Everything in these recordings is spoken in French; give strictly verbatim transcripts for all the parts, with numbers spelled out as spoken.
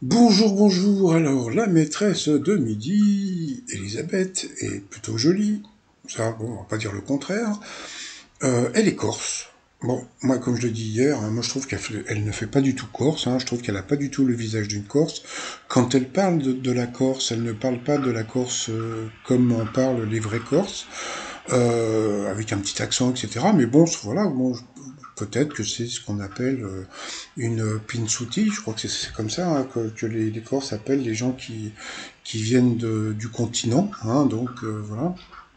Bonjour, bonjour. Alors, la maîtresse de midi, Elisabeth, est plutôt jolie. Ça, bon, on va pas dire le contraire. Euh, elle est corse. Bon, moi, comme je l'ai dit hier, hein, moi je trouve qu'elle fait- elle ne fait pas du tout corse. Hein, je trouve qu'elle a pas du tout le visage d'une Corse. Quand elle parle de, de la Corse, elle ne parle pas de la Corse euh, comme en parlent les vrais Corses, euh, avec un petit accent, et cetera. Mais bon, voilà, bon, peut-être que c'est ce qu'on appelle euh, une pinsuti, je crois que c'est c'est comme ça hein, que, que les, les Corses appellent les gens qui, qui viennent de, du continent, hein, donc euh, voilà.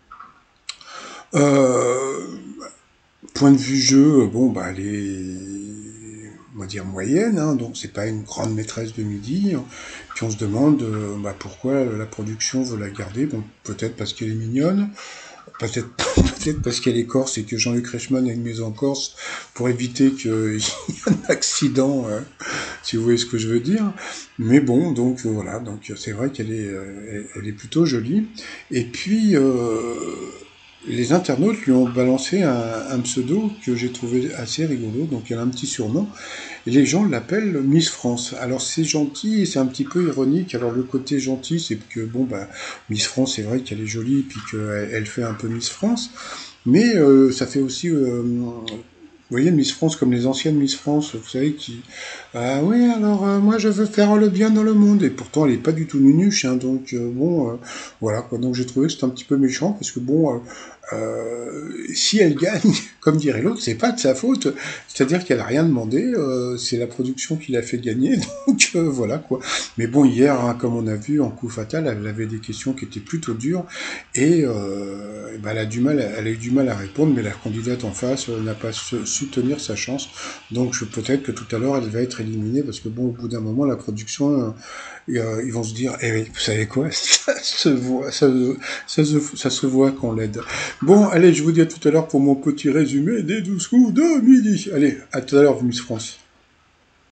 Euh, Point de vue jeu, bon bah elle est, on va dire moyenne, hein, donc c'est pas une grande maîtresse de midi. Hein. Puis on se demande euh, bah, pourquoi la production veut la garder. Bon, peut-être parce qu'elle est mignonne, peut-être peut-être parce qu'elle est corse et que Jean-Luc Reichmann a une maison en Corse pour éviter qu'il y ait un accident, euh, si vous voyez ce que je veux dire. Mais bon, donc euh, voilà, donc c'est vrai qu'elle est, euh, elle, elle est plutôt jolie. Et puis euh, les internautes lui ont balancé un, un pseudo que j'ai trouvé assez rigolo. Donc elle a un petit surnom et les gens l'appellent Miss France. Alors c'est gentil et c'est un petit peu ironique. Alors le côté gentil, c'est que bon bah Miss France, c'est vrai qu'elle est jolie et puis qu'elle elle fait un peu Miss France, mais euh, ça fait aussi euh, vous voyez, Miss France, comme les anciennes Miss France, vous savez, qui... Ah oui, alors euh, moi je veux faire le bien dans le monde. Et pourtant, elle est pas du tout nunuche, hein, donc euh, bon, euh, voilà, quoi. Donc j'ai trouvé que c'était un petit peu méchant, parce que bon, euh, euh, si elle gagne, comme dirait l'autre, c'est pas de sa faute. C'est-à-dire qu'elle a rien demandé, euh, c'est la production qui l'a fait gagner, donc euh, voilà, quoi. Mais bon, hier, hein, comme on a vu, en coup fatal, elle avait des questions qui étaient plutôt dures, et euh, bah, elle a du mal, elle a eu du mal à répondre, mais la candidate en face euh, n'a pas su, su tenir sa chance. Donc je- peut-être que tout à l'heure elle va être éliminée parce que bon, au bout d'un moment, la production, euh, euh, ils vont se dire, eh oui, vous savez quoi, ça se voit, ça, ça, se, ça se voit qu'on l'aide. Bon, allez, je vous dis à tout à l'heure pour mon petit résumé des douze coups de midi. Allez, à tout à l'heure, Miss France.